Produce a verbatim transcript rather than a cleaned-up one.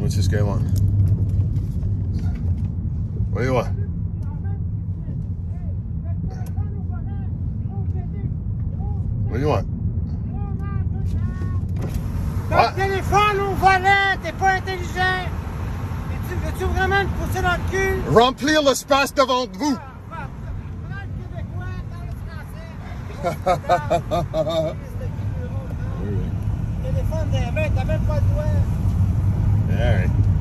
What's this guy want? What do you want? What do you want? Ton téléphone au volant, t'es pas intelligent. Veux-tu, veux-tu vraiment me pousser dans le cul? Remplir l'espace devant vous. Prends le québécois, prends le français. Téléphone des mains, t'as même pas le doigt. All right.